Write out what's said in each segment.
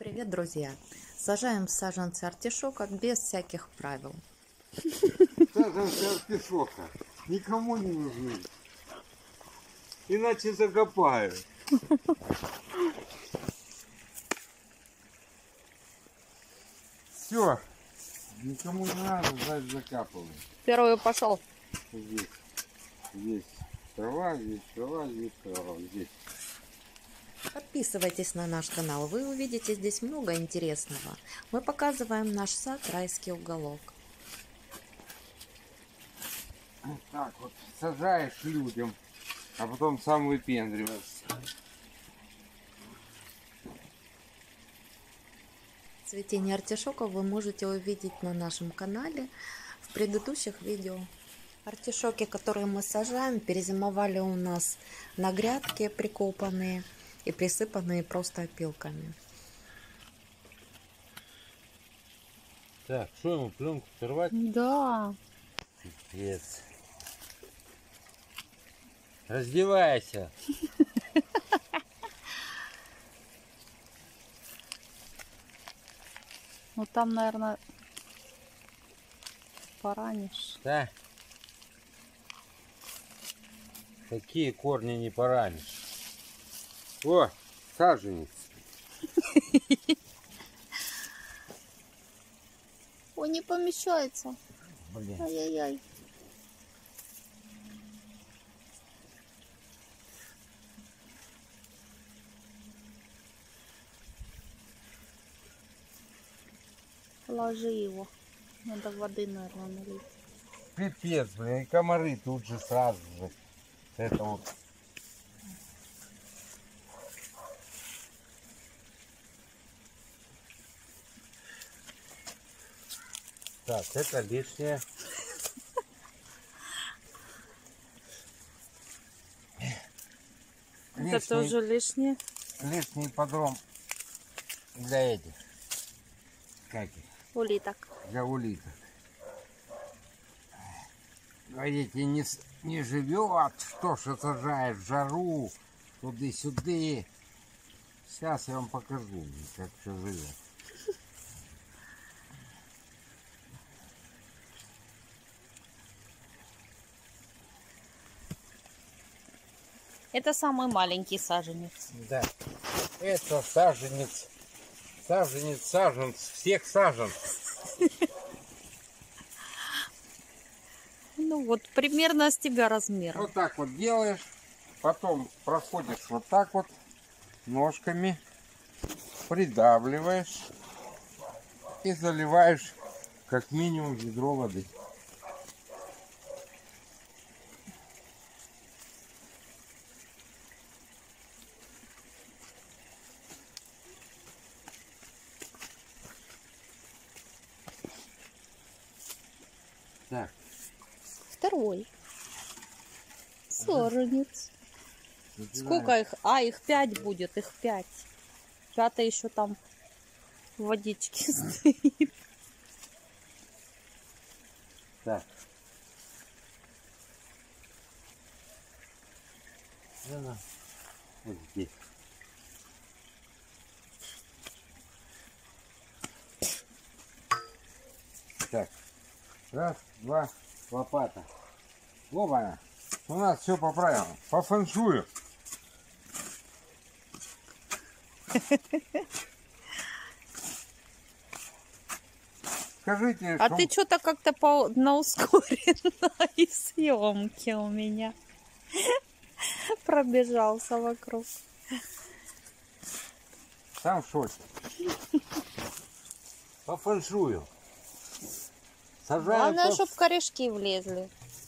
Привет, друзья! Сажаем саженцы артишока без всяких правил. Саженцы артишока никому не нужны, иначе закопают. Все, никому не надо, значит закапываем. Первый пошел. Здесь трава, здесь трава, здесь трава, здесь. Подписывайтесь на наш канал, вы увидите здесь много интересного. Мы показываем наш сад «Райский уголок». Так вот, сажаешь людям, а потом сам выпендриваешься. Цветение артишока вы можете увидеть на нашем канале в предыдущих видео. Артишоки, которые мы сажаем, перезимовали у нас на грядке прикопанные и присыпанные просто опилками. Так, что ему, пленку сорвать? Да. Пипец. Раздевайся. Ну там, наверное, поранишь. Да. Такие корни не поранишь. О, саженец. Ой, не помещается. Блин. Ай-яй-яй. Ложи его. Надо воды, наверное, налить. Пипец, блин, и комары тут же сразу же. Это вот. Так, это лишнее. Это тоже лишнее. Лишний подром для этих. Как их? Улиток. Для улиток. А эти не живет, что ж сажает в жару, туды-сюды. Сейчас я вам покажу, как все живет. Это самый маленький саженец. Да, это саженец, саженец всех саженцев. Ну вот, примерно с тебя размером. Вот так вот делаешь, потом проходишь вот так вот ножками, придавливаешь и заливаешь как минимум ведро воды. Так. Второй. Саженец. Сколько их? А, их 5 будет, их 5. Пятый еще там в водичке стоит. Так. Она вот здесь. Так. Раз, два, лопата. Оба. У нас все по правилам. По фэншую. Скажите, А ты что-то как-то на ускоренной съемке у меня пробежался вокруг. сам в шоке. По фэншую. Сажаем. Главное, чтобы корешки влезли.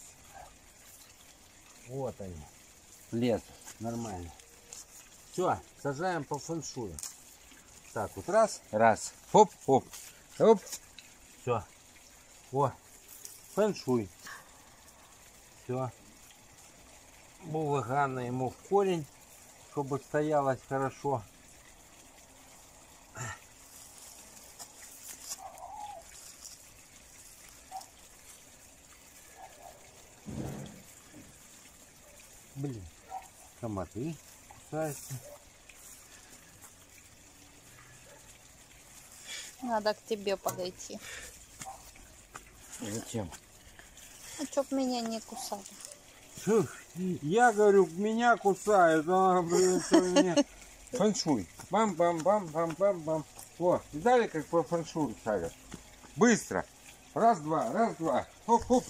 Вот они. Лезут. Нормально. Все, сажаем по фэншую. Так, вот раз, раз. Хоп, хоп. Хоп. Все. О. Фэншуй. Все. Булыгана ему в корень, чтобы стоялось хорошо. Блин, комары кусаются. Надо к тебе подойти. Зачем? Ну, чтоб меня не кусали. Фух, я говорю, меня кусают, а блин, что мне... Фэншуй. Бам-бам-бам-бам-бам-бам. О, видали, как по фэншуй шарят? Быстро. Раз-два, раз-два. Хоп-хоп.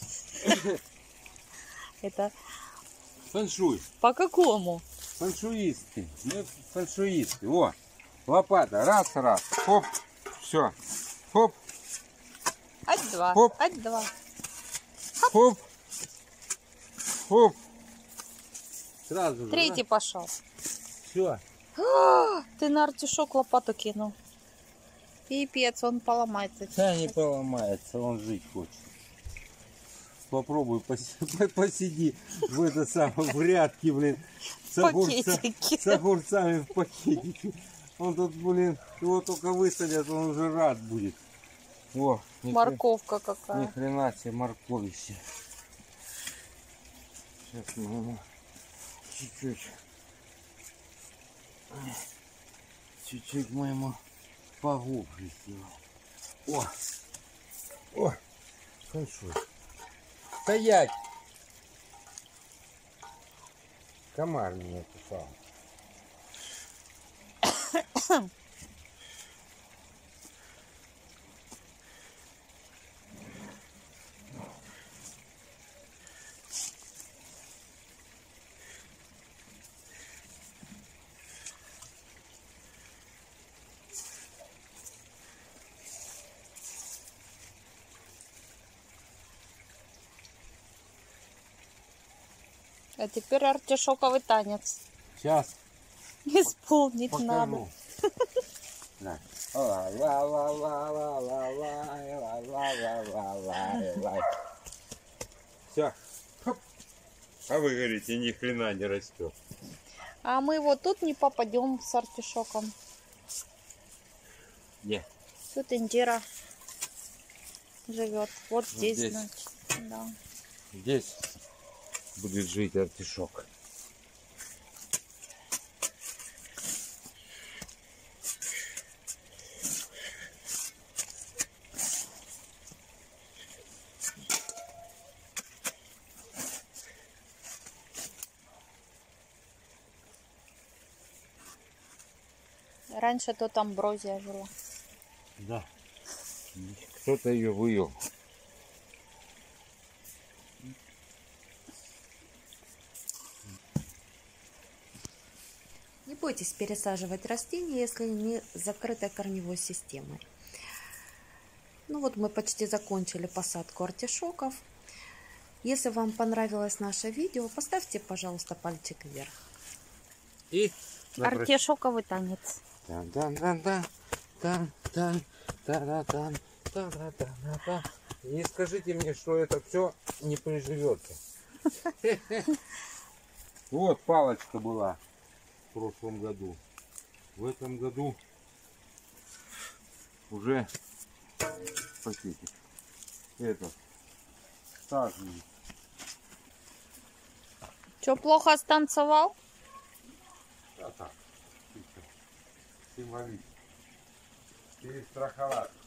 Это Фэншуй. по какому? Фэншуисты. Мы фэншуисты. О, лопата. Раз-раз. Хоп. Все. Хоп. Ать-два. Хоп. Ать-два. Хоп. Хоп. Сразу же. Третий пошел. Все. Ты на артишок лопату кинул. Пипец, он поломается. Да не поломается, он жить хочет. Попробуй посиди в это самое, в грядке, блин. С огурцами в пакетике. Он тут, блин, его только высадят, он уже рад будет. О, морковка какая. Ни хрена себе морковище. Сейчас мы ему чуть-чуть мы ему поглубже сделаем. О, хорошо. Стоять! Комар меня кусал. А теперь артишоковый танец. Сейчас Исполнить покажу. надо. Да. Все. А вы говорите, ни хрена не растет. А мы вот тут не попадем с артишоком. Не. Тут Индира живет. Вот здесь, здесь. значит. Да. Здесь будет жить артишок. Раньше тут амброзия жила. Да. Кто-то ее вывел. Не бойтесь пересаживать растения, если не закрытой корневой системой. Ну вот мы почти закончили посадку артишоков. Если вам понравилось наше видео, поставьте, пожалуйста, пальчик вверх. И Артишоковый танец. Не скажите мне, что это все не приживется. Вот палочка была в прошлом году. В этом году уже пакетик. Этот саженец. Че, плохо станцевал? А так, символически. Перестраховать.